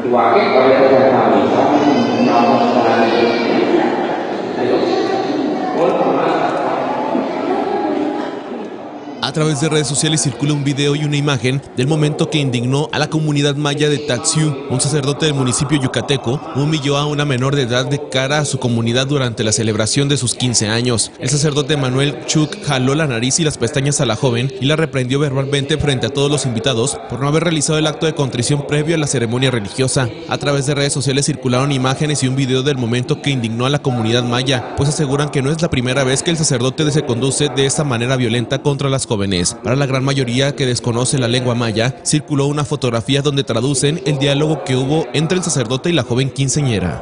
A través de redes sociales circula un video y una imagen del momento que indignó a la comunidad maya de Taxiú. Un sacerdote del municipio yucateco humilló a una menor de edad de cara a su comunidad durante la celebración de sus 15 años. El sacerdote Manuel Chuk jaló la nariz y las pestañas a la joven y la reprendió verbalmente frente a todos los invitados por no haber realizado el acto de contrición previo a la ceremonia religiosa. A través de redes sociales circularon imágenes y un video del momento que indignó a la comunidad maya, pues aseguran que no es la primera vez que el sacerdote se conduce de esta manera violenta contra las jóvenes. Para la gran mayoría que desconoce la lengua maya, circuló una fotografía donde traducen el diálogo que hubo entre el sacerdote y la joven quinceañera.